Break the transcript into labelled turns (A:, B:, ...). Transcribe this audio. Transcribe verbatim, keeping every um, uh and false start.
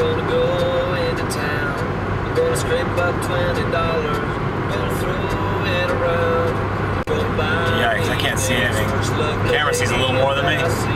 A: gonna go into town. I'm gonna scrape up twenty dollars. Gonna throw it around.
B: Yikes, I can't see anything. Camera sees a little more than me.